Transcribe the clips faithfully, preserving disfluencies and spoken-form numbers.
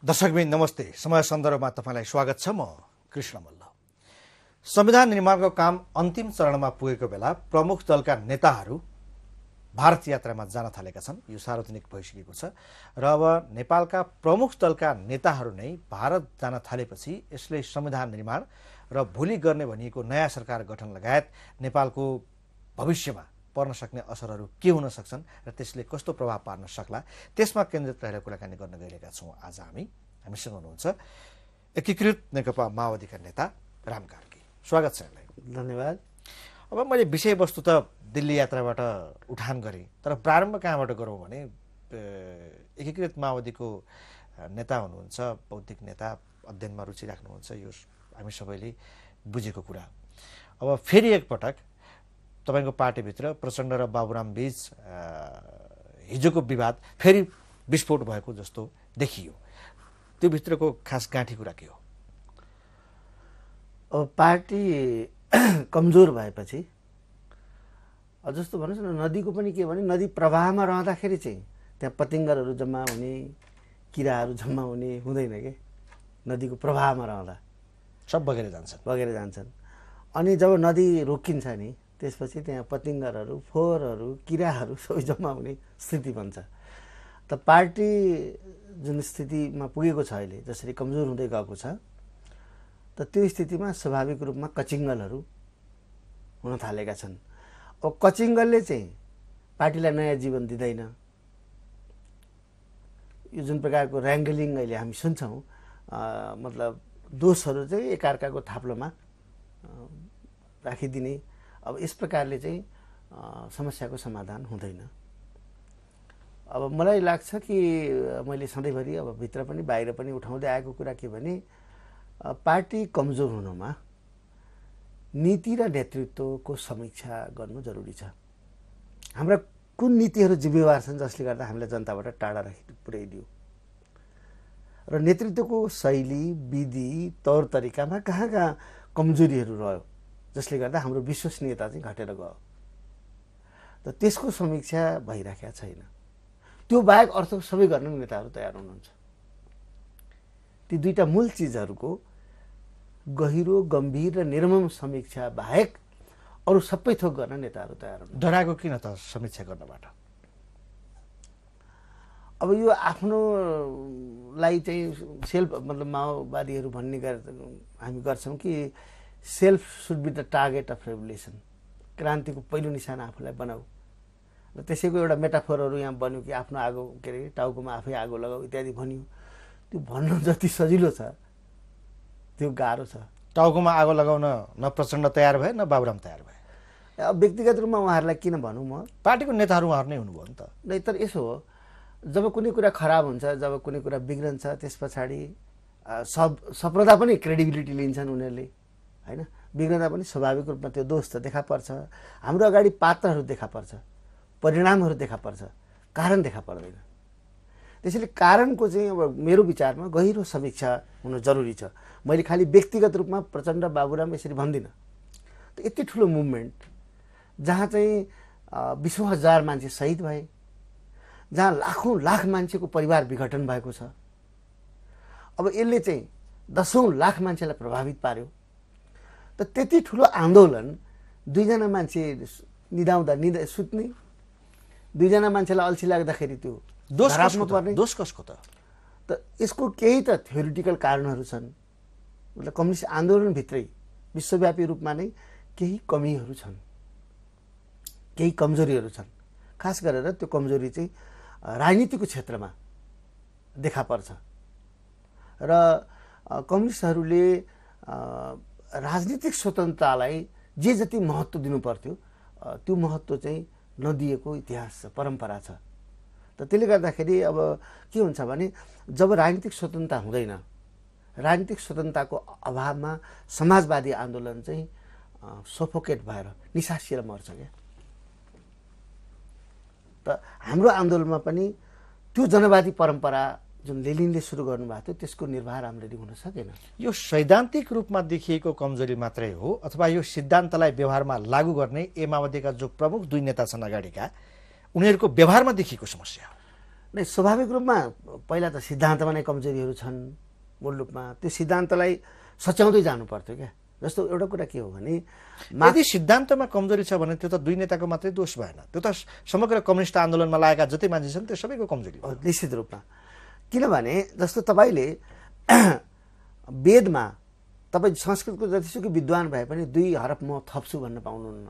दर्शकबिन नमस्ते। समय सन्दर्भमा तपाईलाई स्वागत छ। म कृष्ण मल्ल। संविधान निर्माणको काम अन्तिम चरणमा पुगेको बेला प्रमुख दलका नेताहरू भारत यात्रामा जान थालेका छन्। यो सार्वजनिक भइसकेको छ र अब नेपालका प्रमुख दलका नेताहरू नै भारत जान थालेपछि यसले संविधान निर्माण र भोलि गर्ने भनिएको नयाँ सरकार गठन लगायत नेपालको भविष्यमा पर्न सक्ने असरहरू के हुन सक्छन् र त्यसले कस्तो प्रभाव पार्न सक्ला, त्यसमा केन्द्रित रहेर कुराकानी गर्न गइरहेका छौँ। आज हामी हामीसँग हुनुहुन्छ एकीकृत नेकपा माओवादीका नेता राम कार्की। स्वागत छ यहाँलाई। धन्यवाद। अब मैले विषयवस्तु त दिल्ली यात्राबाट उठान गरेँ, तर प्रारम्भ कहाँबाट गरौँ भने एकीकृत माओवादीको नेता हुनुहुन्छ, बौद्धिक नेता, अध्ययनमा रुचि राख्नुहुन्छ, यो हामी सबैले बुझेको कुरा। अब फेरि एकपटक तपाईको पार्टीभित्र प्रचण्ड र बाबुराम बीच हिजोको विवाद फेरि विस्फोट भएको जस्तो देखियो। त्यो भित्रको खास गाँठी कुरा के हो? अब पार्टी कमजोर भएपछि जस्तो भन्नुहोस् न, नदीको पनि के भने नदी प्रवाहमा रहँदाखेरि चाहिँ त्यहाँ पतिङ्गरहरू जम्मा हुने, किराहरू जम्मा हुने हुँदैन के। नदीको प्रवाहमा रहँदा सब बगेर जान्छन् बगेर जान्छन् अनि जब नदी रोकिन्छ नि त्यसपछि त्यहाँ पतिङ्गरहरू, फोहोरहरू, किराहरू सबै जम्मा हुने स्थिति बन्छ। त पार्टी जुन स्थितिमा पुगेको छ अहिले, जसरी कमजोर हुँदै गएको छ, त त्यो स्थितिमा स्वाभाविक रूपमा कचिङ्गलहरू हुन थालेका छन्। अब कचिङ्गलले चाहिँ पार्टीलाई नयाँ जीवन दिँदैन। यो जुन प्रकारको ऱ्याङ्गलिङ अहिले हामी सुन्छौँ, मतलब दोषहरू चाहिँ एकअर्काको थाप्लोमा राखिदिने, अब यस प्रकारले चाहिँ समस्याको समाधान हुँदैन। अब मलाई लाग्छ कि मैले सधैँभरि अब भित्र पनि बाहिर पनि उठाउँदै आएको कुरा के भने पार्टी कमजोर हुनुमा नीति र नेतृत्वको समीक्षा गर्नु जरुरी छ। हाम्रा कुन नीतिहरू जिम्मेवार छन् जसले गर्दा हामीलाई जनताबाट टाढा राखि पुर्याइदियो, र नेतृत्वको शैली, विधि, तौर तरिकामा कहाँ कहाँ कमजोरीहरू रह्यो जसले गर्दा हाम्रो विश्वसनीयता चाहिँ घटेर गयो। त त्यसको समीक्षा भइराखेको छैन। त्यो बाहेक अर्थ सबै गर्न नेताहरू तयार हुनुहुन्छ। ती दुईटा मूल चिजहरूको गहिरो, गम्भीर र निर्मम समीक्षा बाहेक अरू सबै थोक गर्न नेताहरू तयार हुनुहुन्छ। डराएको किन त समीक्षा गर्नबाट? अब यो आफ्नोलाई चाहिँ सेल्फ, मतलब माओवादीहरू भन्ने हामी गर्छौँ कि self should be the target of revolution. क्रान्तिको पहिलो निशाना आफूलाई बनाऊ। र त्यसैको एउटा मेटाफोरहरू यहाँ बन्यो कि आफ्नो आगो के अरे टाउकोमा आफै आगो लगाऊ इत्यादि भनियो। त्यो भन्नु जति सजिलो छ त्यो गाह्रो छ। टाउकोमा आगो लगाउन न प्रचण्ड तयार भए न बाबुराम तयार भए। अब व्यक्तिगत रूपमा उहाँहरूलाई किन भनौँ, म पार्टीको नेताहरू उहाँहरू नै हुनुभयो नि त। नै तर यसो हो, जब कुनै कुरा खराब हुन्छ, जब कुनै कुरा बिग्रन्छ, त्यस पछाडि सब सम्प्रदा पनि क्रेडिबिलिटी लिन्छन् उनीहरूले, होइन? बिग्रदा पनि स्वाभाविक रूपमा त्यो दोष त देखा पर्छ। हाम्रो अगाडि पात्रहरू देखा पर्छ, परिणामहरू देखा पर्छ, कारण देखा पर्दैन। त्यसैले कारणको चाहिँ अब मेरो विचारमा गहिरो समीक्षा हुनु जरुरी छ। मैले खालि व्यक्तिगत रूपमा प्रचण्ड, बाबुराम यसरी भन्दिनँ। त यति ठुलो मुभमेन्ट जहाँ चाहिँ बिसौँ हजार मान्छे शहीद भए, जहाँ लाखौँ लाख मान्छेको परिवार विघटन भएको छ, अब यसले चाहिँ दसौँ लाख मान्छेलाई प्रभावित पार्यो। त त्यति ठुलो आन्दोलन दुईजना मान्छे निदाउँदा निदा सुत्ने, दुईजना मान्छेलाई अल्छी लाग्दाखेरि त्यो दोष कसको पर्ने? दोष कसको त? त यसको केही त थ्योरिटिकल कारणहरू छन्। मतलब कम्युनिस्ट आन्दोलनभित्रै विश्वव्यापी रूपमा नै केही कमीहरू छन्, केही कमजोरीहरू छन्। खास गरेर त्यो कमजोरी चाहिँ राजनीतिको क्षेत्रमा देखा पर्छ। र कम्युनिस्टहरूले राजनीतिक स्वतन्त्रतालाई जे जति महत्त्व दिनु पर्थ्यो त्यो महत्त्व चाहिँ नदिएको इतिहास छ, परम्परा छ। त त्यसले गर्दाखेरि अब के हुन्छ भने जब राजनीतिक स्वतन्त्रता हुँदैन, राजनीतिक स्वतन्त्रताको अभावमा समाजवादी आन्दोलन चाहिँ सफोकेट भएर निसासिएर मर्छ क्या। त हाम्रो आन्दोलनमा पनि त्यो जनवादी परम्परा जुन लेनिनले सुरु गर्नुभएको थियो त्यसको निर्वाह राम्ररी हुन सकेन। यो सैद्धान्तिक रूपमा देखिएको कमजोरी मात्रै हो अथवा यो सिद्धान्तलाई व्यवहारमा लागू गर्ने ए माओवादीका जो प्रमुख दुई नेता छन् अगाडिका, उनीहरूको व्यवहारमा देखिएको समस्या हो? नै स्वाभाविक रूपमा पहिला त सिद्धान्तमा नै कमजोरीहरू छन् मूल रूपमा। त्यो सिद्धान्तलाई सच्याउँदै जानु पर्थ्यो क्या। जस्तो एउटा कुरा के हो भने यदि सिद्धान्तमा कमजोरी छ भने त्यो त दुई नेताको मात्रै दोष भएन, त्यो त समग्र कम्युनिस्ट आन्दोलनमा लागेका जति मान्छे छन् त्यो सबैको कमजोरी हो। निश्चित रूपमा। किनभने जस्तो तपाईँले वेदमा तपाईँ संस्कृतको जतिसुकै विद्वान भए पनि दुई हरफ म थप्छु भन्न पाउनुहुन्न।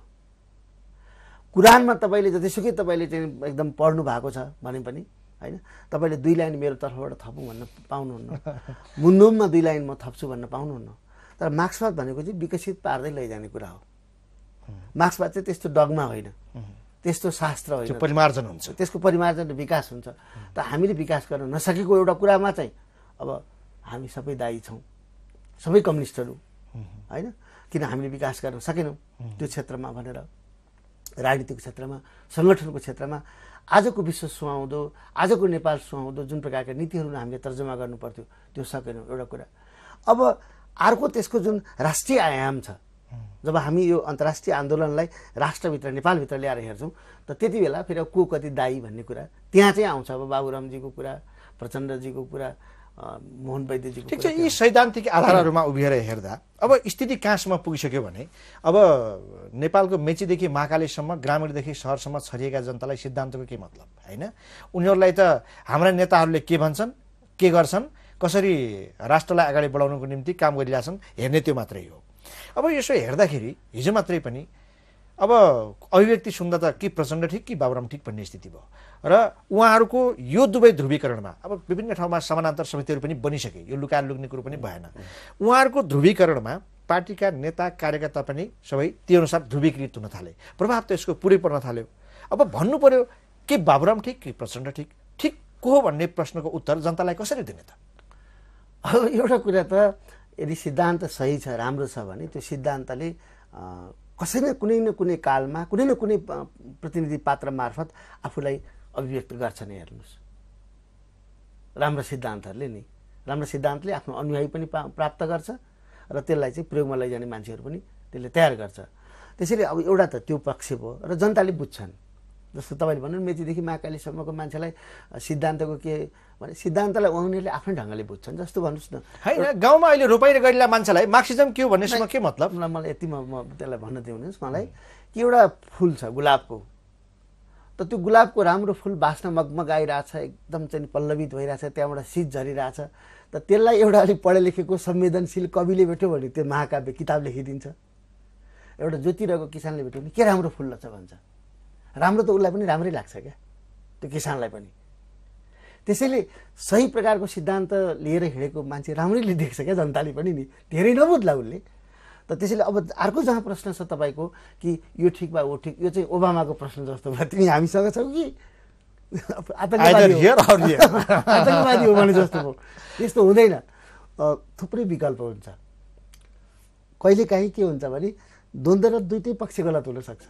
कुरानमा तपाईँले जतिसुकै तपाईँले चाहिँ एकदम पढ्नु भएको छ भने पनि होइन, तपाईँले दुई लाइन मेरो तर्फबाट थपौँ भन्न पाउनुहुन्न। मुन्दुममा दुई लाइन म थप्छु भन्न पाउनुहुन्न। तर मार्क्सवाद भनेको चाहिँ विकसित पार्दै लैजाने कुरा हो। मार्क्सवाद चाहिँ त्यस्तो डगमा होइन, त्यस्तो शास्त्र होइन, परिमार्जन हुन्छ, त्यसको परिमार्जन र विकास हुन्छ। त हामीले विकास गर्न नसकेको एउटा कुरामा चाहिँ अब हामी सबै दायी छौँ, सबै कम्युनिस्टहरू होइन, किन हामीले विकास गर्न सकेनौँ त्यो क्षेत्रमा भनेर। राजनीतिक क्षेत्रमा, सङ्गठनको क्षेत्रमा आजको विश्व सुहाउँदो, आजको नेपाल सुहाउँदो जुन प्रकारका नीतिहरू हामीले तर्जुमा गर्नु पर्थ्यो त्यो सकेनौँ एउटा कुरा। अब अर्को त्यसको जुन राष्ट्रिय आयाम छ, जब हामी यो अन्तर्राष्ट्रिय आन्दोलनलाई राष्ट्रभित्र नेपालभित्र ल्याएर हेर्छौँ त त्यति बेला फेरि को कति दायी भन्ने कुरा त्यहाँ चाहिँ आउँछ। अब बाबुरामजीको कुरा, प्रचण्डजीको कुरा, मोहन वैद्यजीको ठिक छ। यी सैद्धान्तिक आधारहरूमा उभिएर हेर्दा अब स्थिति कहाँसम्म पुगिसक्यो भने अब नेपालको मेचीदेखि महाकालीसम्म, ग्रामीणदेखि सहरसम्म छरिएका जनतालाई सिद्धान्तको के मतलब होइन। उनीहरूलाई त हाम्रा नेताहरूले के भन्छन्, के गर्छन्, कसरी राष्ट्रलाई अगाडि बढाउनको निम्ति काम गरिरहेछन् हेर्ने त्यो मात्रै हो। अब यसो हेर्दाखेरि हिजो मात्रै पनि अब अभिव्यक्ति सुन्दा त कि प्रचण्ड ठिक कि बाबुराम ठिक भन्ने स्थिति भयो र उहाँहरूको यो दुवै ध्रुवीकरणमा अब विभिन्न ठाउँमा समानान्तर समितिहरू पनि बनिसके, यो लुकाएर लुक्ने कुरो पनि भएन। उहाँहरूको ध्रुवीकरणमा पार्टीका नेता कार्यकर्ता पनि सबै त्यो अनुसार ध्रुवीकृत हुन थाले, प्रभाव त यसको पुरै पर्न थाल्यो। अब भन्नु पर्यो कि बाबुराम ठिक कि प्रचण्ड ठिक, ठिक को हो भन्ने प्रश्नको उत्तर जनतालाई कसरी दिने त? अब एउटा कुरा त यदि सिद्धान्त सही छ, राम्रो छ भने त्यो सिद्धान्तले कसै न कुनै न कुनै कालमा कुनै न कुनै प्रतिनिधि पात्र मार्फत आफूलाई अभिव्यक्त गर्छ नै। हेर्नुहोस्, राम्रो सिद्धान्तहरूले नि, राम्रो सिद्धान्तले आफ्नो अनुयायी पनि प्राप्त गर्छ र त्यसलाई चाहिँ प्रयोगमा लैजाने मान्छेहरू पनि त्यसले तयार गर्छ। त्यसैले अब एउटा त त्यो पक्ष भयो र जनताले बुझ्छन्। जस्तो तपाईँले भन्नु मेचीदेखि महाकालीसम्मको मान्छेलाई सिद्धान्तको के भने सिद्धान्तलाई उनीहरूले आफ्नै ढङ्गले बुझ्छन्। जस्तो भन्नुहोस् न, होइन गाउँमा अहिले रोपाइ गरिरहेको मान्छेलाई मार्क्सिजम के हो भन्नेसँग के मतलब? मलाई यति म त्यसलाई भन्न दिनुहोस् मलाई कि एउटा फुल छ गुलाबको, त त्यो गुलाबको राम्रो फुल बास्न मगमग आइरहेछ, एकदम चाहिँ पल्लवित भइरहेछ, त्यहाँबाट शीत झरिरहेछ, त त्यसलाई एउटा अलिक पढे लेखेको संवेदनशील कविले भेट्यो भने त्यो महाकाव्य किताब लेखिदिन्छ। एउटा जोतिरहेको किसानले भेट्यो भने के राम्रो फुल रहेछ भन्छ। राम्रो त उसलाई पनि राम्रै लाग्छ क्या, त्यो किसानलाई पनि। त्यसैले सही प्रकारको सिद्धान्त लिएर हिँडेको मान्छे राम्रैले देख्छ क्या जनताले पनि नि, धेरै नबुझ्ला उसले। त त्यसैले अब अर्को जहाँ प्रश्न छ तपाईँको कि यो ठिक वा वो ठिक, यो चाहिँ ओबामाको प्रश्न जस्तो भयो, तिमी हामीसँग छौ कि आतङ्कवादी आतङ्कवादी हो भने जस्तो भयो। त्यस्तो हुँदैन, थुप्रै विकल्प हुन्छ। कहिलेकाहीँ के हुन्छ भने द्वन्द्व र दुइटै पक्ष गलत हुनसक्छ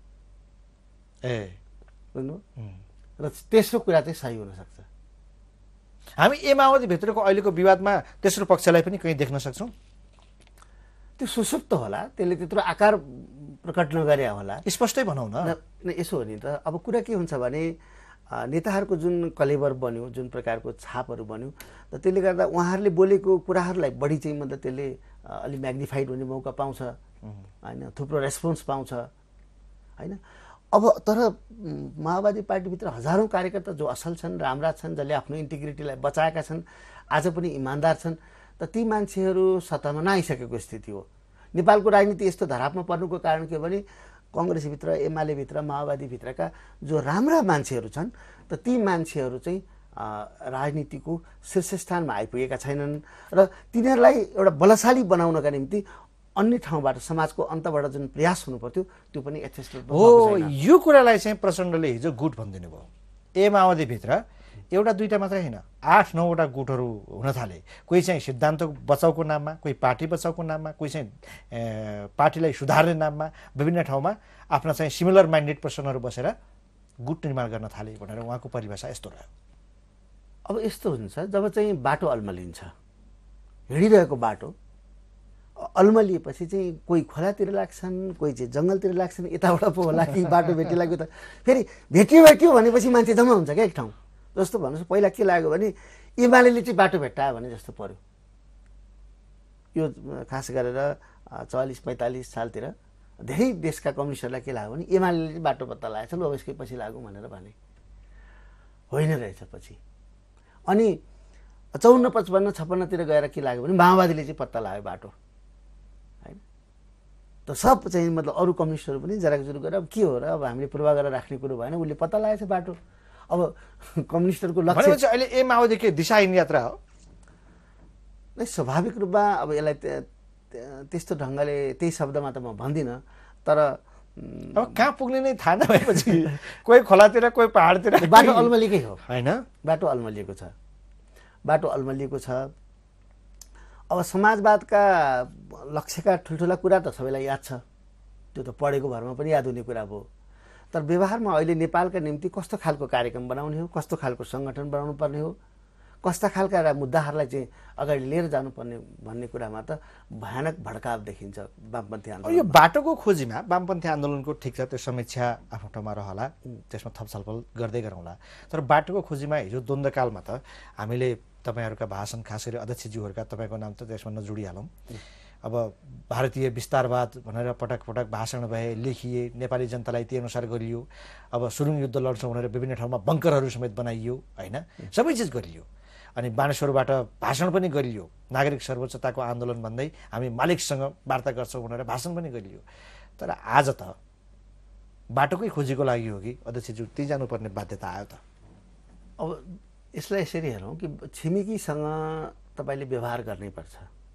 ए बुझ्नु, र तेस्रो कुरा चाहिँ सही हुनसक्छ। हामी ए माओवादीभित्रको अहिलेको विवादमा तेस्रो पक्षलाई पनि कहीँ देख्न सक्छौँ? त्यो सुसुप्त होला, त्यसले त्यत्रो आकार प्रकट नगरे होला। स्पष्टै भनौँ न। यसो हो नि त, अब कुरा के हुन्छ भने नेताहरूको जुन कलेबर बन्यो, जुन प्रकारको छापहरू बन्यो, त त्यसले गर्दा उहाँहरूले बोलेको कुराहरूलाई बढी चाहिँ मतलब त्यसले अलिक म्याग्निफाइड हुने मौका पाउँछ होइन, थुप्रो रेस्पोन्स पाउँछ होइन। अब तर माओवादी पार्टीभित्र हजारौँ कार्यकर्ता जो असल छन्, राम्रा छन्, जसले आफ्नो इन्टिग्रिटीलाई बचाएका छन्, आज पनि इमान्दार छन्, त ती मान्छेहरू सत्तामा नआइसकेको स्थिति हो। नेपालको राजनीति यस्तो धरापमा पर्नुको कारण के हो भने कङ्ग्रेसभित्र, एमालेभित्र, माओवादीभित्रका जो राम्रा मान्छेहरू छन्, त ती मान्छेहरू चाहिँ राजनीतिको शीर्षस्थानमा आइपुगेका छैनन् र तिनीहरूलाई एउटा बलशाली बनाउनका निम्ति अन्य ठाउँबाट समाजको अन्तबाट जुन प्रयास हुनु पर्थ्यो त्यो पनि यथेष्ट हो। यो कुरालाई चाहिँ प्रचण्डले हिजो गुट भनिदिनु भयो। ए माओवादीभित्र एउटा दुईटा मात्रै होइन, आठ नौवटा गुटहरू हुन थाले। कोही चाहिँ सिद्धान्त बचाउको नाममा, कोही पार्टी बचाउको नाममा, कोही चाहिँ पार्टीलाई सुधार्ने नाममा विभिन्न ठाउँमा आफ्ना चाहिँ सिमिलर माइन्डेड पर्सनहरू बसेर गुट निर्माण गर्न थाले भनेर उहाँको परिभाषा यस्तो रह्यो। अब यस्तो हुन्छ जब चाहिँ बाटो अल्मलिन्छ, हिँडिरहेको बाटो अल्मलिएपछि चाहिँ कोही खोलातिर लाग्छन्, कोही चाहिँ जङ्गलतिर लाग्छन्, यताबाट पो होला कि बाटो भेटिलाग्यो त फेरि भेटियो भेटियो भनेपछि मान्छे जम्मा हुन्छ क्या एक ठाउँ। जस्तो भन्नुहोस् पहिला के लाग्यो भने एमाले चाहिँ बाटो भेट्टायो भने जस्तो पर्यो। यो खास गरेर चालिस पैँतालिस सालतिर धेरै देशका कम्युनिस्टहरूलाई के लाग्यो भने एमाले चाहिँ बाटो पत्ता लगाएछ, लु अब यसकै पछि लागौँ भनेर भने होइन रहेछ। पछि अनि चौन्न पचपन्न छप्पन्नतिर गएर के लाग्यो भने माओवादीले चाहिँ पत्ता लाग्यो बाटो होइन। त सब चाहिँ मतलब अरू कम्युनिस्टहरू पनि जराकजुरु गरेर अब के हो र, अब हामीले पूर्वाग्रह राख्ने कुरो भएन, उसले पत्ता लगाएछ बाटो। अब कम्युनिस्टहरूको लक्ष्य चाहिँ अहिले ए माओवादी के दिशाहीन यात्रा हो नै स्वाभाविक रूपमा। अब यसलाई त्यस्तो ढङ्गले त्यही शब्दमा त म भन्दिनँ, तर अब कहाँ पुग्ने नै थाहा नभएपछि कोही खोलातिर कोही पहाडतिर बाटो अल्मलिएकै हो होइन। बाटो अल्मलिएको छ, बाटो अल्मलिएको छ। अब समाजवादका लक्ष्यका ठुल्ठुला कुरा त सबैलाई याद छ, त्यो त पढेको भरमा पनि याद हुने कुरा भयो। तर व्यवहारमा अहिले नेपालका निम्ति कस्तो खालको कार्यक्रम बनाउने हो, कस्तो खालको सङ्गठन बनाउनु पर्ने हो, कस्ता खालका मुद्दाहरूलाई चाहिँ अगाडि लिएर जानुपर्ने भन्ने कुरामा त भयानक भड्काव देखिन्छ वामपन्थी आन्दोलन। यो बाटोको खोजीमा वामपन्थी आन्दोलनको ठिक छ, त्यो समीक्षा आफ्नो ठाउँमा रहला, त्यसमा थप छलफल गर्दै गरौँला। तर बाटोको खोजीमा हिजो द्वन्द्वकालमा त हामीले तपाईँहरूका भाषण, खास गरी अध्यक्षज्यूहरूका तपाईँको नाम त त्यसमा नजुडिहालौँ। अब भारतीय विस्तारवाद भनेर पटक पटक भाषण भए, लेखिए, नेपाली जनतालाई त्यही अनुसार गरियो। अब सुरुङ युद्ध लड्छौँ भनेर विभिन्न ठाउँमा बङ्करहरू समेत बनाइयो होइन, सबै चिज गरियो। अनि बानेश्वरबाट भाषण पनि गरियो, नागरिक सर्वोच्चताको आन्दोलन भन्दै हामी मालिकसँग वार्ता गर्छौँ भनेर भाषण पनि गरियो। तर आज त बाटोकै खोजीको लागि हो कि अध्यक्षज्यू त्यही जानुपर्ने बाध्यता आयो त? अब यसलाई यसरी हेरौँ कि छिमेकीसँग तपाईँले व्यवहार गर्नै पर्छ।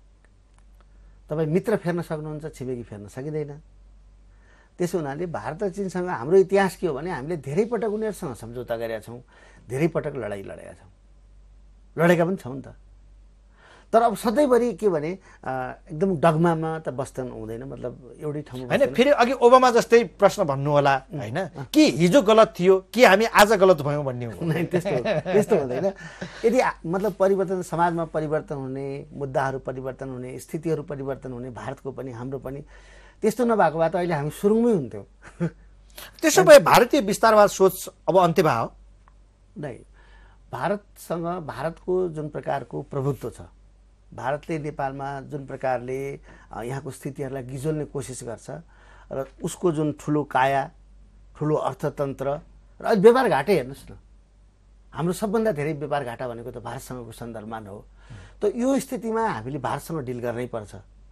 तपाईँ मित्र फेर्न सक्नुहुन्छ, छिमेकी फेर्न सकिँदैन। त्यसो हुनाले भारत र चीनसँग हाम्रो इतिहास के हो भने हामीले धेरै पटक उनीहरूसँग सम्झौता गरेका छौँ, धेरै पटक लडाइँ लडेका छौँ, लडेका पनि छौँ नि त। तर अब सधैँभरि के भने एकदम डगमामा त बस्न हुँदैन, मतलब एउटै ठाउँमा होइन। फेरि अघि ओबामा जस्तै प्रश्न भन्नु होला होइन, कि हिजो गलत थियो कि हामी आज गलत भयौँ भन्ने हो। त्यस्तो त्यस्तो हुँदैन। यदि मतलब परिवर्तन, समाजमा परिवर्तन हुने, मुद्दाहरू परिवर्तन हुने, स्थितिहरू परिवर्तन हुने, भारतको पनि हाम्रो पनि, त्यस्तो नभएको भए त अहिले हामी सुरुङमै हुन्थ्यौँ। त्यसो भए भारतीय विस्तारवाद सोच अब अन्त्य भयो नै। भारतसँग भारतको जुन प्रकारको प्रभुत्व छ, भारतले नेपालमा जुन प्रकारले यहाँको स्थितिहरूलाई गिजोल्ने कोसिस गर्छ र उसको जुन ठुलो काया, ठुलो अर्थतन्त्र र अहिले व्यापार घाटै हेर्नुहोस् न, हाम्रो सबभन्दा धेरै व्यापार घाटा भनेको त भारतसँगको सन्दर्भमा हो। त यो स्थितिमा हामीले भारतसँग डिल गर्नै पर्छ,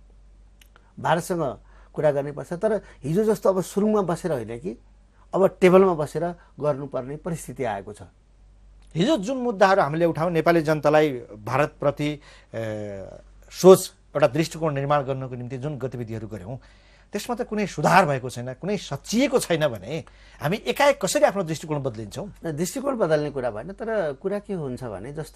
भारतसँग कुरा गर्नै पर्छ। तर हिजो जस्तो अब सुरुङमा बसेर होइन कि अब टेबलमा बसेर गर्नुपर्ने परिस्थिति आएको छ। हिजो जुन मुद्दाहरू हामीले उठायौँ, नेपाली जनतालाई भारतप्रति सोच, एउटा दृष्टिकोण निर्माण गर्नको निम्ति जुन गतिविधिहरू गऱ्यौँ, त्यसमा त कुनै सुधार भएको छैन, कुनै सचिएको छैन भने हामी एकाएक कसरी आफ्नो दृष्टिकोण बदलिन्छौँ? दृष्टिकोण बदल्ने कुरा भएन, तर कुरा के हुन्छ भने जस्तो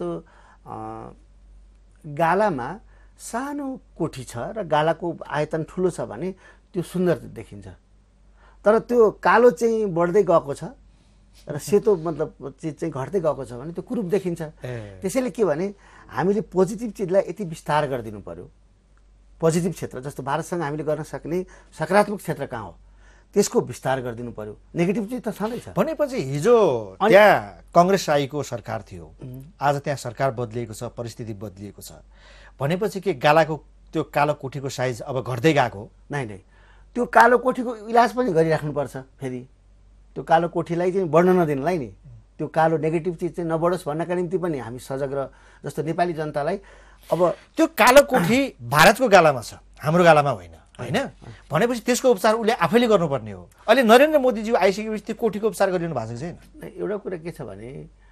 गालामा सानो कोठी छ र गालाको आयतन ठुलो छ भने त्यो सुन्दर देखिन्छ, तर त्यो कालो चाहिँ बढ्दै गएको छ र सेतो मतलब चिज चाहिँ घट्दै गएको छ भने त्यो कुरूप देखिन्छ। त्यसैले के भने हामीले पोजिटिभ चिजलाई यति विस्तार गरिदिनु पर्यो। पोजिटिभ क्षेत्र जस्तो भारतसँग हामीले गर्न सक्ने सकारात्मक क्षेत्र कहाँ हो त्यसको विस्तार गरिदिनु पर्यो, नेगेटिभ चिज त छँदैछ। भनेपछि हिजो त्यहाँ कङ्ग्रेस आएको सरकार थियो, आज त्यहाँ सरकार बदलिएको छ, परिस्थिति बदलिएको छ भनेपछि के गालाको त्यो कालो कोठीको साइज अब घट्दै गएको? नै नै, त्यो कालो कोठीको इलाज पनि गरिराख्नुपर्छ। फेरि त्यो कालो कोठीलाई चाहिँ बढ्न नदिनलाई नि, त्यो कालो नेगेटिभ चिज चाहिँ नबढोस् भन्नका निम्ति पनि हामी सजग र जस्तो नेपाली जनतालाई अब त्यो कालो कोठी भारतको गालामा छ, हाम्रो गालामा होइन होइन भनेपछि त्यसको उपचार उसले आफैले गर्नुपर्ने हो। अहिले नरेन्द्र मोदीज्यू आइसकेपछि त्यो कोठीको उपचार गरिदिनु भएको छैन। एउटा कुरा के छ भने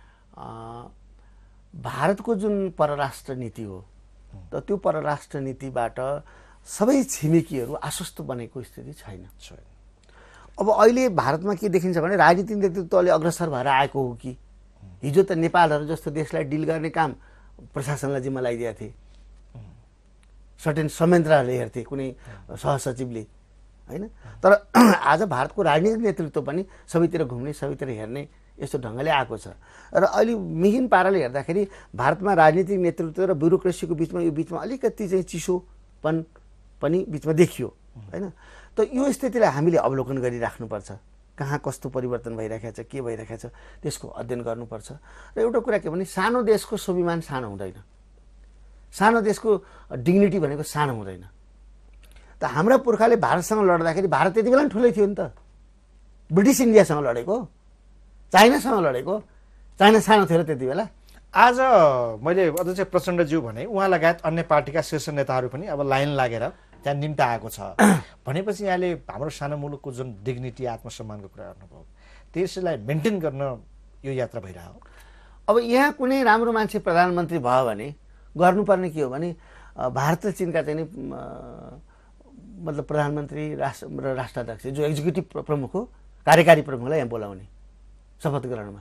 भारतको जुन परराष्ट्र नीति हो, त त्यो परराष्ट्र नीतिबाट सबै छिमेकीहरू आश्वस्त बनेको स्थिति छैन। अब अहिले भारतमा के देखिन्छ भने राजनीतिक नेतृत्वले अग्रसर भएर आएको हो कि हिजो त नेपालहरू जस्तो देशलाई डिल गर्ने काम प्रशासनलाई जिम्मा लगाइदिएका थिए, सर्टेन संयन्त्रहरूले हेर्थे, कुनै सहसचिवले होइन। तर आज भारतको राजनीतिक नेतृत्व पनि सबैतिर घुम्ने, सबैतिर हेर्ने यस्तो ढङ्गले आएको छ। र अहिले मिहिन पाराले हेर्दाखेरि भारतमा राजनीतिक नेतृत्व र ब्युरोक्रेसीको बिचमा यो बिचमा अलिकति चाहिँ चिसोपन पनि बिचमा देखियो होइन। त यो स्थितिलाई हामीले अवलोकन गरिराख्नुपर्छ। कहाँ कस्तो परिवर्तन भइरहेको छ, के भइरहेको छ, त्यसको अध्ययन गर्नुपर्छ। र एउटा कुरा के भने सानो देशको स्वाभिमान सानो हुँदैन, सानो देशको डिग्निटी भनेको सानो हुँदैन। त हाम्रा पुर्खाले भारतसँग लड्दाखेरि भारत त्यति बेला पनि ठुलै थियो नि त। ब्रिटिस इन्डियासँग लडेको, चाइनासँग लडेको, चाइना सानो थियो र त्यति बेला। आज मैले अध्यक्ष प्रचण्डज्यू भने उहाँ लगायत अन्य पार्टीका शीर्ष नेताहरू पनि अब लाइन लागेर त्यहाँ निम्ति आएको छ भनेपछि यहाँले हाम्रो सानो मुलुकको जुन डिग्निटी आत्मसम्मानको कुरा गर्नुभयो त्यसलाई मेन्टेन गर्न यो यात्रा भइरहेको। अब यहाँ कुनै राम्रो मान्छे प्रधानमन्त्री भयो भने गर्नुपर्ने के हो भने भारत र चीनका चाहिँ नि मतलब प्रधानमन्त्री राष्ट्र र राष्ट्राध्यक्ष जो एक्जिक्युटिभ प्रमुख हो, कार्यकारी प्रमुखलाई यहाँ बोलाउने शपथ ग्रहणमा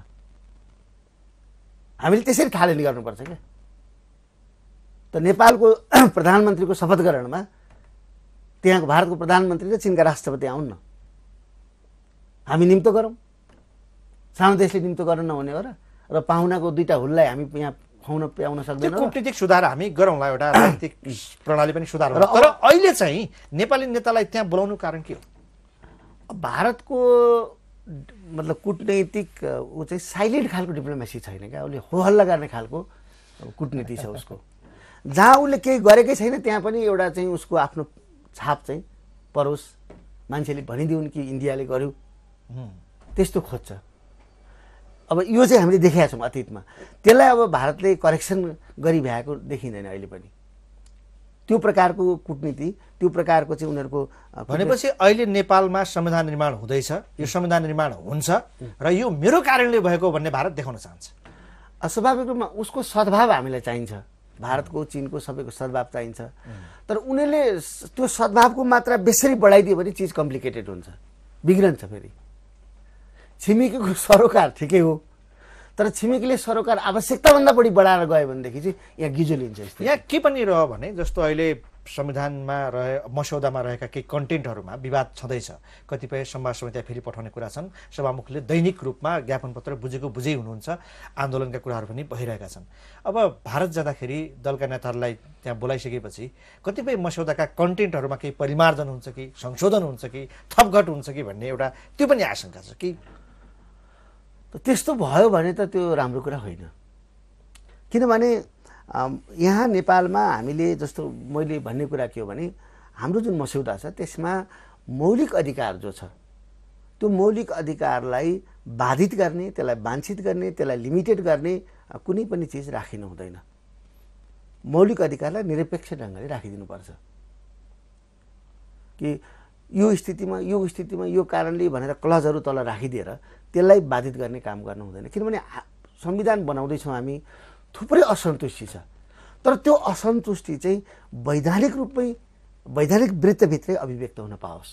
हामीले त्यसरी थालनी गर्नुपर्छ क्या। त नेपालको प्रधानमन्त्रीको शपथ ग्रहणमा त्यहाँको भारतको प्रधानमन्त्री र चीनका राष्ट्रपति आउन् न, हामी निम्तो गरौँ। सानो देशले निम्तो गर्न नहुने हो र र पाहुनाको दुईटा हुललाई हामी यहाँ खुवाउन प्याउन सक्दैनौँ। कूटनीतिक सुधार हामी गरौँला, एउटा राजनीतिक प्रणाली पनि सुधार होला। तर अहिले चाहिँ नेपाली नेतालाई त्यहाँ बोलाउनु कारण के हो? भारतको मतलब कूटनैतिक ऊ चाहिँ साइलेन्ट खालको डिप्लोमेसी छैन क्या, उसले हो हल्ला गर्ने खालको कूटनीति छ उसको। जहाँ उसले केही गरेकै छैन त्यहाँ पनि एउटा चाहिँ उसको आफ्नो छाप चाहिँ परोस्, मान्छेले भनिदिउन् कि इन्डियाले गर्यो, त्यस्तो खोज्छ। अब यो चाहिँ हामीले देखेका छौँ अतीतमा। त्यसलाई अब भारतले करेक्सन गरिभएको देखिँदैन अहिले पनि। त्यो प्रकारको कूटनीति, त्यो प्रकारको चाहिँ उनीहरूको भनेपछि अहिले नेपालमा संविधान निर्माण हुँदैछ, यो संविधान निर्माण हुन्छ र यो मेरो कारणले भएको भन्ने भारत देखाउन चाहन्छ। स्वाभाविक रूपमा उसको सद्भाव हामीलाई चाहिन्छ, भारतको चीनको सबैको सद्भाव चाहिन्छ। तर उनीहरूले त्यो सद्भावको मात्रा बेसरी बढाइदियो भने चिज कम्प्लिकेटेड हुन्छ, बिग्रन्छ। फेरि छिमेकीको सरोकार ठिकै हो, तर छिमेकीले सरोकार आवश्यकताभन्दा बढी बढाएर गयो भनेदेखि चाहिँ यहाँ गिजो लिन्छ। यहाँ के पनि रह्यो भने जस्तो अहिले संविधानमा रहे मस्यौदामा रहेका केही कन्टेन्टहरूमा विवाद छँदैछ। कतिपय संवाद समिति फेरि पठाउने कुरा छन्, सभामुखले दैनिक रूपमा ज्ञापन पत्र बुझेको बुझै हुनुहुन्छ, आन्दोलनका कुराहरू पनि भइरहेका छन्। अब भारत जाँदाखेरि दलका नेताहरूलाई त्यहाँ बोलाइसकेपछि कतिपय मस्यौदाका कन्टेन्टहरूमा केही परिमार्जन हुन्छ कि संशोधन हुन्छ कि थपघट हुन्छ कि भन्ने एउटा त्यो पनि आशंका छ कि त्यस्तो भयो भने त त्यो राम्रो कुरा होइन। किनभने यहाँ नेपालमा हामीले जस्तो मैले भन्ने कुरा के हो भने हाम्रो जुन मस्यौदा छ त्यसमा मौलिक अधिकार जो छ त्यो मौलिक अधिकारलाई बाधित गर्ने, त्यसलाई वाञ्छित गर्ने, त्यसलाई लिमिटेड गर्ने कुनै पनि चिज राखिनु हुँदैन। मौलिक अधिकारलाई निरपेक्ष ढङ्गले राखिदिनुपर्छ कि यो स्थितिमा यो स्थितिमा यो कारणले भनेर क्लजहरू तल राखिदिएर त्यसलाई बाधित गर्ने काम गर्नु हुँदैन। किनभने संविधान बनाउँदैछौँ हामी, थुप्रै असन्तुष्टि छ, तर त्यो असन्तुष्टि चाहिँ वैधानिक रूपमै वैधानिक वृत्तभित्रै अभिव्यक्त हुन पाओस्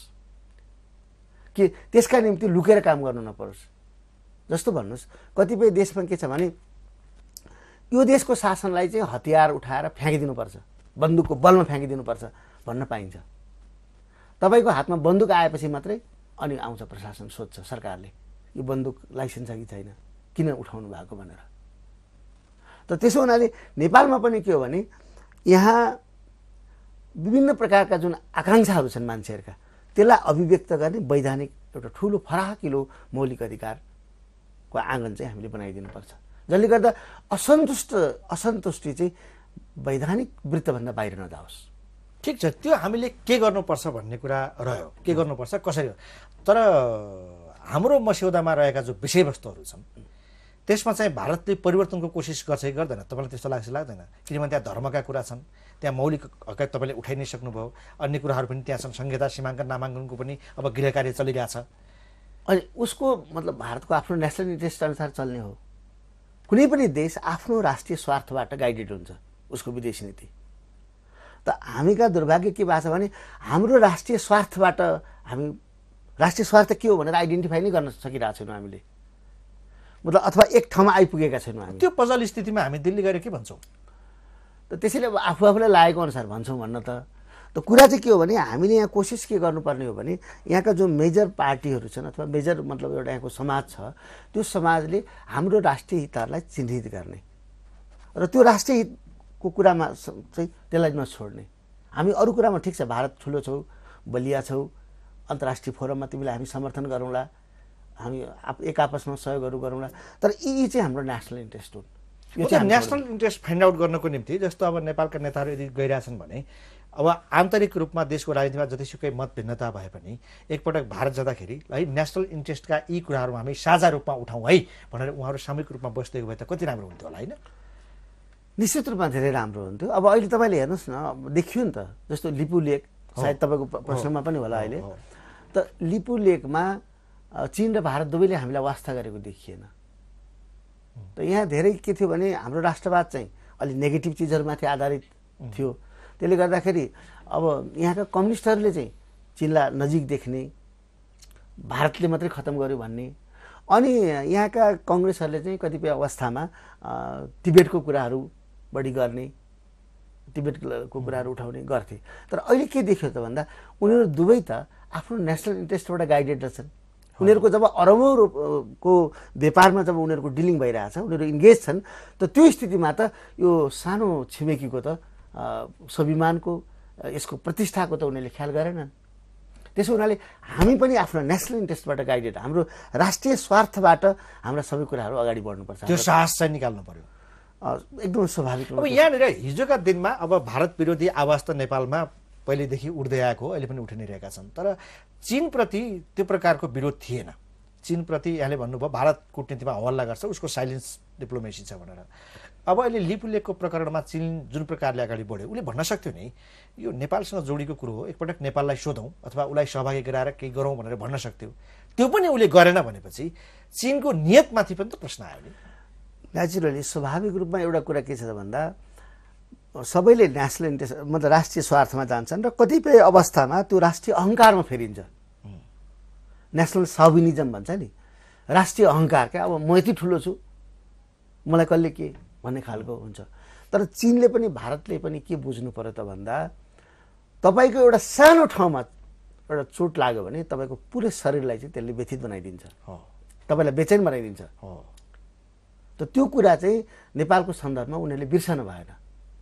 कि त्यसका निम्ति लुकेर काम गर्नु नपरोस्। जस्तो भन्नुहोस् कतिपय देशमा के छ भने यो देशको शासनलाई चाहिँ हतियार उठाएर फ्याँकिदिनुपर्छ, बन्दुकको बलमा फ्याँकिदिनुपर्छ भन्न पाइन्छ। तपाईँको हातमा बन्दुक आएपछि मात्रै अनि आउँछ प्रशासन, सोध्छ सरकारले यो बन्दुक लाइसेन्स छ कि छैन, किन उठाउनु भएको भनेर। त त्यसो हुनाले नेपालमा पनि के हो भने यहाँ विभिन्न प्रकारका जुन आकाङ्क्षाहरू छन् मान्छेहरूका त्यसलाई अभिव्यक्त गर्ने वैधानिक एउटा ठुलो फराकिलो मौलिक अधिकारको आँगन चाहिँ हामीले बनाइदिनुपर्छ, जसले गर्दा असन्तुष्ट असन्तुष्टि चाहिँ वैधानिक वृत्तभन्दा बाहिर नजाओस्। ठिक छ, त्यो हामीले के गर्नुपर्छ भन्ने कुरा रह्यो, के गर्नुपर्छ कसरी। तर हाम्रो मस्यौदामा रहेका जो विषयवस्तुहरू छन् त्यसमा चाहिँ भारतले परिवर्तनको कोसिस गर्छ कि गर्दैन, तपाईँलाई त्यस्तो लाग्छ लाग्दैन? किनभने त्यहाँ धर्मका कुरा छन्, त्यहाँ मौलिक हक तपाईँले उठाइ नै सक्नुभयो, अन्य कुराहरू पनि त्यहाँ छन्, संहिता सीमाङ्कन नामाङ्कनको पनि अब गृह कार्य चलिरहेछ। अनि उसको मतलब भारतको आफ्नो नेसनल इन्ट्रेस्ट अनुसार चल्ने हो। कुनै पनि देश आफ्नो राष्ट्रिय स्वार्थबाट गाइडेड हुन्छ उसको विदेशी नीति। त हामीका दुर्भाग्य के भएको छ भने हाम्रो राष्ट्रिय स्वार्थबाट हामी राष्ट्रिय स्वार्थ के हो भनेर आइडेन्टिफाई नै गर्न सकिरहेको छैनौँ हामीले, मतलब अथवा एक ठाउँमा आइपुगेका छैनौँ हामी। त्यो पजल स्थितिमा हामी दिल्ली गएर के भन्छौँ? त त्यसैले अब आफू आफूलाई लागेको अनुसार भन्छौँ भन्न त त कुरा चाहिँ के हो भने हामीले यहाँ कोसिस के गर्नुपर्ने हो भने यहाँका जो मेजर पार्टीहरू छन् अथवा मेजर मतलब एउटा यहाँको समाज छ त्यो समाजले हाम्रो राष्ट्रिय हितहरूलाई चिन्हित गर्ने र त्यो राष्ट्रिय हितको कुरामा चाहिँ त्यसलाई नछोड्ने। हामी अरू कुरामा ठिक छ, भारत ठुलो छौ, बलिया छौ, अन्तर्राष्ट्रिय फोरममा तिमीलाई हामी समर्थन गरौँला, हामी एक आपसमा सहयोगहरू गरौँला, तर यी चाहिँ हाम्रो नेसनल इन्ट्रेस्ट हुन्। यो चाहिँ नेसनल इन्ट्रेस्ट फाइन्ड आउट गर्नको निम्ति जस्तो अब नेपालका नेताहरू यदि गइरहेछन् भने अब आन्तरिक रूपमा देशको राजनीतिमा जतिसुकै मत भिन्नता भए पनि एकपटक भारत जाँदाखेरि है नेसनल इन्ट्रेस्टका यी कुराहरू हामी साझा रूपमा उठाउँ है भनेर उहाँहरू सामूहिक रूपमा बस्दै भए त कति राम्रो हुन्थ्यो होला होइन? निश्चित रूपमा धेरै राम्रो हुन्थ्यो। अब अहिले तपाईँले हेर्नुहोस् न, देखियो नि त, जस्तो लिपु लेक सायद तपाईँको प्रश्नमा पनि होला अहिले, त लिपु लेकमा चीन र भारत दुवैले हामीलाई वास्ता गरेको देखिएन। त यहाँ धेरै के थियो भने हाम्रो राष्ट्रवाद चाहिँ अलि नेगेटिभ चिजहरूमाथि आधारित थियो। त्यसले गर्दाखेरि अब यहाँका कम्युनिस्टहरूले चाहिँ चीनलाई नजिक देख्ने, भारतले मात्रै खतम गर्यो भन्ने, अनि यहाँका कङ्ग्रेसहरूले चाहिँ कतिपय अवस्थामा तिब्बतको कुराहरू बढी गर्ने, तिब्बतको कुराहरू उठाउने गर्थे। तर अहिले के देखियो त भन्दा उनीहरू दुवै त आफ्नो नेसनल इन्ट्रेस्टबाट गाइडेड रहेछन्। उनीहरूको जब अरबौँको व्यापारमा जब उनीहरूको डिलिङ भइरहेछ, उनीहरू इन्गेज छन्, त त्यो स्थितिमा त यो सानो छिमेकीको त स्वाभिमानको यसको प्रतिष्ठाको त उनीहरूले ख्याल गरेनन्। त्यसो हुनाले हामी पनि आफ्नो नेसनल इन्ट्रेस्टबाट गाइडेड, हाम्रो राष्ट्रिय स्वार्थबाट हाम्रा सबै कुराहरू अगाडि बढ्नुपर्छ। त्यो साहस चाहिँ निकाल्नु पर्यो, एकदम स्वाभाविक। अब यहाँनिर हिजोका दिनमा अब भारत विरोधी आवाज त नेपालमा पहिलेदेखि उठ्दै आएको, अहिले पनि उठि नै रहेका छन्, तर चीनप्रति त्यो प्रकारको विरोध थिएन। चीनप्रति यहाँले भन्नुभयो भारत कूटनीतिमा हवाला गर्छ, उसको साइलेन्स डिप्लोमेसी छ भनेर। अब अहिले लिपु लेकको प्रकरणमा चीन जुन प्रकारले अगाडि बढ्यो, उसले भन्न सक्थ्यो नि यो नेपालसँग जोडिएको कुरो हो, एकपटक नेपाललाई सोधौँ अथवा उसलाई सहभागी गराएर केही गरौँ भनेर भन्न सक्थ्यो। त्यो पनि उसले गरेन भनेपछि चीनको नियतमाथि पनि त प्रश्न आयो नि। नेचुरली स्वाभाविक रूपमा एउटा कुरा के छ भन्दा सबैले नेसनल इन्ट्रेस्ट मतलब राष्ट्रिय स्वार्थमा जान्छन् र कतिपय अवस्थामा त्यो राष्ट्रिय अहङ्कारमा फेरिन्छ। नेसनल साउभिनिजम भन्छ नि, राष्ट्रिय अहङ्कार, क्या अब म यति ठुलो छु, मलाई कसले के भन्ने खालको हुन्छ। तर चीनले पनि भारतले पनि के बुझ्नु पर्यो त भन्दा तपाईँको एउटा सानो ठाउँमा एउटा चोट लाग्यो भने तपाईँको पुरै शरीरलाई चाहिँ त्यसले व्यथित बनाइदिन्छ, तपाईँलाई बेचैन बनाइदिन्छ। त त्यो कुरा चाहिँ नेपालको सन्दर्भमा उनीहरूले बिर्सनु भएन।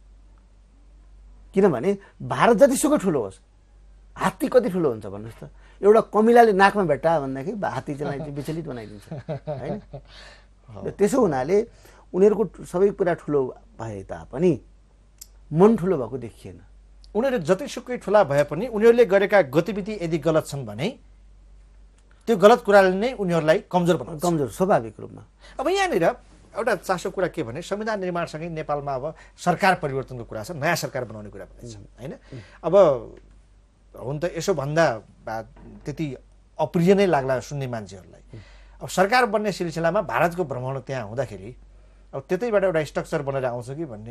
किनभने भारत जतिसुकै ठुलो होस्, हात्ती कति ठुलो हुन्छ भन्नुहोस् त, एउटा कमिलाले नाकमा भेट्टा भन्दाखेरि हात्ती चाहिँ विचलित बनाइदिन्छ होइन। त्यसो हुनाले उनीहरूको सबै कुरा ठुलो भए तापनि मन ठुलो भएको देखिएन। उनीहरू जतिसुकै ठुला भए पनि उनीहरूले गरेका गतिविधि यदि गलत छन् भने त्यो गलत कुराले नै उनीहरूलाई कमजोर बनाउँछ। कमजोर स्वाभाविक रूपमा। अब यहाँनिर एउटा चासो कुरा के भने संविधान निर्माणसँगै नेपालमा अब सरकार परिवर्तनको कुरा छ, नयाँ सरकार बनाउने कुरा पनि छ होइन। अब हुन त यसो भन्दा त्यति अप्रिय नै लाग्ला सुन्ने मान्छेहरूलाई। अब सरकार बन्ने सिलसिलामा भारतको भ्रमण त्यहाँ हुँदाखेरि अब त्यतैबाट एउटा स्ट्रक्चर बनेर आउँछ कि भन्ने।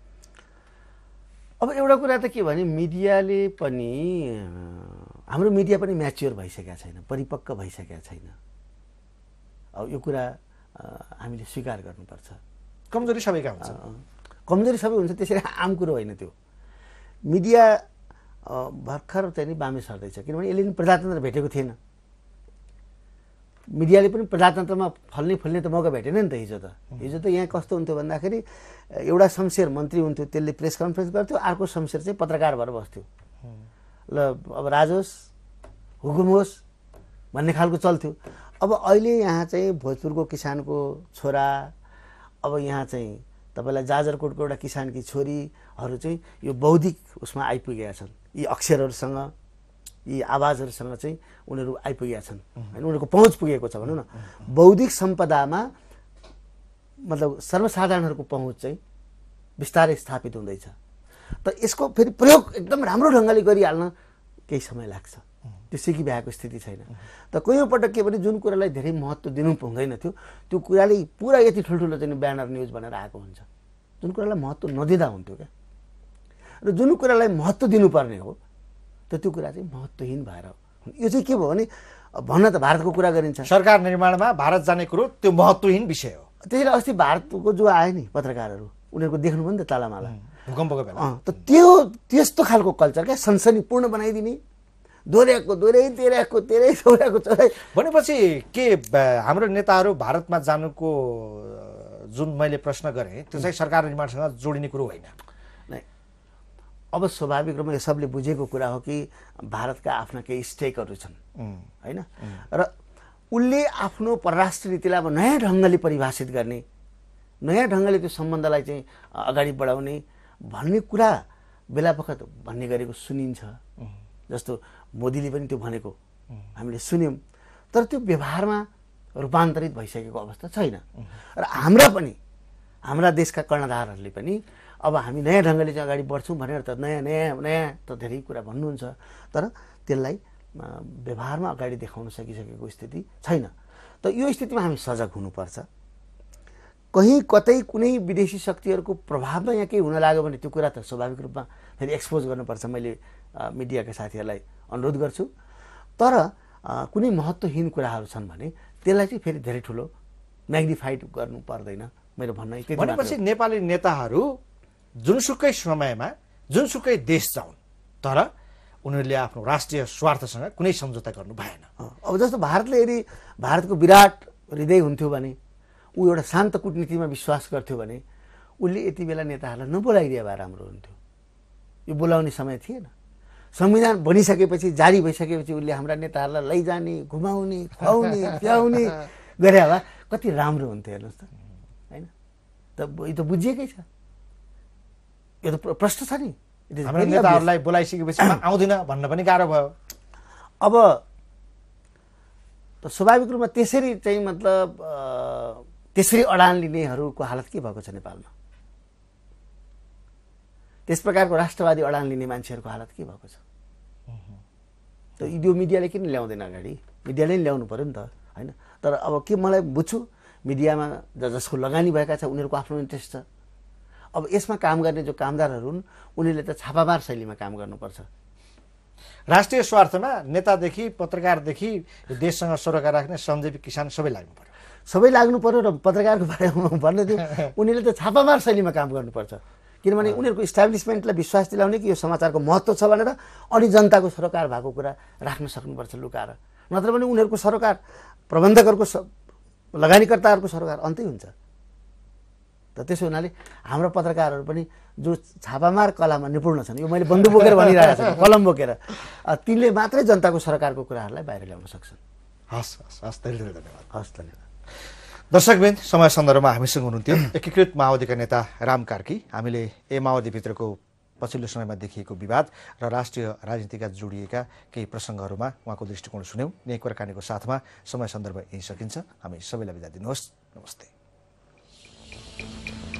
अब एउटा कुरा त के भने मिडियाले पनि, हाम्रो मिडिया पनि म्याच्योर भइसकेका छैन, परिपक्व भइसकेका छैन। अब यो कुरा हामीले स्वीकार गर्नुपर्छ। कमजोरी सबैका हुन्छ, कमजोरी सबै हुन्छ, त्यसरी आम कुरो होइन त्यो। मिडिया भर्खर चाहिँ नि बामे सर्दैछ, किनभने यसले नि प्रजातन्त्र भेटेको थिएन। मिडियाले पनि प्रजातन्त्रमा फल्ने फुल्ने त मौका भेटेन नि त। हिजो त हिजो त यहाँ कस्तो हुन्थ्यो भन्दाखेरि एउटा शमशेर मन्त्री हुन्थ्यो, त्यसले प्रेस कन्फरेन्स गर्थ्यो, अर्को शमशेर चाहिँ पत्रकार भएर बस्थ्यो। ल अब राज होस् हुकुम होस् भन्ने खालको चल्थ्यो। अब अहिले यहाँ चाहिँ भोजपुरको किसानको छोरा, अब यहाँ चाहिँ तपाईँलाई जाजरकोटको एउटा किसानकी छोरीहरू चाहिँ यो बौद्धिक उसमा आइपुगेका छन्। यी अक्षरहरूसँग, यी आवाजहरूसँग चाहिँ उनीहरू आइपुगेका छन् होइन, उनीहरूको पहुँच पुगेको छ भनौँ न। बौद्धिक सम्पदामा मतलब सर्वसाधारणहरूको पहुँच चाहिँ बिस्तारै स्थापित हुँदैछ। त यसको फेरि प्रयोग एकदम राम्रो ढङ्गले गरिहाल्न केही समय लाग्छ, त्यो सिकी भ्याएको स्थिति छैन। त कयौँ पटक के भने जुन कुरालाई धेरै महत्त्व दिनु हुँदैन थियो, त्यो कुराले पुरा यति ठुल्ठुलो चाहिँ ब्यानर न्युज भनेर आएको हुन्छ, जुन कुरालाई महत्त्व नदिँदा हुन्थ्यो क्या। र जुन कुरालाई महत्त्व दिनुपर्ने हो त त्यो कुरा चाहिँ महत्त्वहीन भएर, यो चाहिँ के भयो भने भन्न त भारतको कुरा गरिन्छ, सरकार निर्माणमा भारत जाने कुरो त्यो महत्त्वहीन विषय हो। त्यसैले अस्ति भारतको जो आयो नि पत्रकारहरू, उनीहरूको देख्नुभयो नि त तालामाला भूकम्पको बेला, त त्यो त्यस्तो खालको कल्चर क्या, सनसनीपूर्ण बनाइदिने, दोहोऱ्याएको दोहोऱ्याइ तेह्रको तेह्रै चौराको चौराइ भनेपछि के हाम्रो नेताहरू भारतमा जानुको जुन मैले प्रश्न गरेँ त्यो चाहिँ सरकार निर्माणसँग जोडिने कुरो होइन। अब स्वाभाविक रूपमा यो सबले बुझेको कुरा हो कि भारतका आफ्ना केही स्टेकहरू छन् होइन, र उसले आफ्नो परराष्ट्र नीतिलाई अब नयाँ ढङ्गले परिभाषित गर्ने, नयाँ ढङ्गले त्यो सम्बन्धलाई चाहिँ अगाडि बढाउने भन्ने कुरा बेला बखत भन्ने गरेको सुनिन्छ। जस्तो मोदीले पनि त्यो भनेको हामीले सुन्यौँ, तर त्यो व्यवहारमा रूपान्तरित भइसकेको अवस्था छैन। र हाम्रा पनि हाम्रा देशका कर्णधारहरूले पनि अब हामी नयाँ ढङ्गले चाहिँ अगाडि बढ्छौँ भनेर त नयाँ नयाँ नयाँ त धेरै कुरा भन्नुहुन्छ, तर त्यसलाई व्यवहारमा अगाडि देखाउन सकिसकेको स्थिति छैन। त यो स्थितिमा हामी सजग हुनुपर्छ। कहीँ कतै कुनै विदेशी शक्तिहरूको प्रभावमा यहाँ केही हुन लाग्यो भने त्यो कुरा त स्वाभाविक रूपमा फेरि एक्सपोज गर्नुपर्छ। मैले मिडियाका साथीहरूलाई अनुरोध गर्छु। तर कुनै महत्त्वहीन कुराहरू छन् भने त्यसलाई चाहिँ फेरि धेरै ठुलो म्याग्निफाइड गर्नु पर्दैन, मेरो भनाइ त्यति मात्र। भनेपछि नेपाली नेताहरू जुनसुकै समयमा जुनसुकै देश जाउन्, तर उनीहरूले आफ्नो राष्ट्रिय स्वार्थसँग कुनै सम्झौता गर्नु भएन। अब जस्तो भारतले यदि भारतको विराट हृदय हुन्थ्यो भने, ऊ एउटा शान्त कूटनीतिमा विश्वास गर्थ्यो भने उसले यति बेला नेताहरूलाई नबोलाइदिए भए राम्रो हुन्थ्यो। यो बोलाउने समय थिएन। संविधान बनिसकेपछि, जारी भइसकेपछि उसले हाम्रा नेताहरूलाई लैजाने, घुमाउने, खुवाउने, प्याउने गरे भए कति राम्रो हुन्थ्यो। हेर्नुहोस् त, होइन त, यो त बुझिएकै छ, यो त प्रश्न छ नि। हाम्रो नेताहरूलाई बोलाइसकेपछि आउँदिन भन्न पनि गाह्रो भयो। अब त स्वाभाविक रूपमा त्यसरी चाहिँ मतलब त्यसरी अडान लिनेहरूको हालत के भएको छ नेपालमा? त्यस प्रकारको राष्ट्रवादी अडान लिने मान्छेहरूको हालत के भएको छ? त यो मिडियाले किन ल्याउँदैन अगाडि? मिडियाले नि ल्याउनु पर्यो नि त, होइन? तर अब के मलाई बुझ्छु, मिडियामा जसको लगानी भएका छ उनीहरूको आफ्नो इन्ट्रेस्ट छ। अब यसमा काम गर्ने जो कामदारहरू हुन् उनीहरूले त छापामार शैलीमा काम गर्नुपर्छ। राष्ट्रिय स्वार्थमा नेतादेखि पत्रकारदेखि देशसँग सरोकार राख्ने श्रमजीवी किसान सबै लाग्नु पर्यो। सबै लाग्नु पर्यो र पत्रकारको बारेमा भन्ने थियो, उनीहरूले त छापामार शैलीमा काम गर्नुपर्छ। किनभने उनीहरूको इस्टाब्लिसमेन्टलाई विश्वास दिलाउने कि यो समाचारको महत्त्व छ भनेर अनि जनताको सरोकार भएको कुरा राख्न सक्नुपर्छ लुकाएर। नत्र भने उनीहरूको सरोकार, प्रबन्धकहरूको लगानीकर्ताहरूको सरोकार अन्तै हुन्छ। त त्यसो हुनाले हाम्रो पत्रकारहरू पनि जो छापामार कलामा निपुण छन्, यो मैले बन्दुक बोकेर भनिरहेको छु, कलम बोकेर, तिनले मात्रै जनताको सरकारको कुराहरूलाई बाहिर ल्याउन सक्छन्। हस् हस् हस् धेरै धेरै धन्यवाद। हस् धन्यवाद। दर्शकवृन्द, समय सन्दर्भमा हामीसँग हुनुहुन्थ्यो एकीकृत माओवादीका नेता राम कार्की। हामीले ए माओवादीभित्रको पछिल्लो समयमा देखिएको विवाद र राष्ट्रिय राजनीतिका जोडिएका केही प्रसङ्गहरूमा उहाँको दृष्टिकोण सुन्यौँ। यही कुराकानीको साथमा समय सन्दर्भ यहीँ सकिन्छ। हामी सबैलाई बिदा दिनुहोस्। नमस्ते।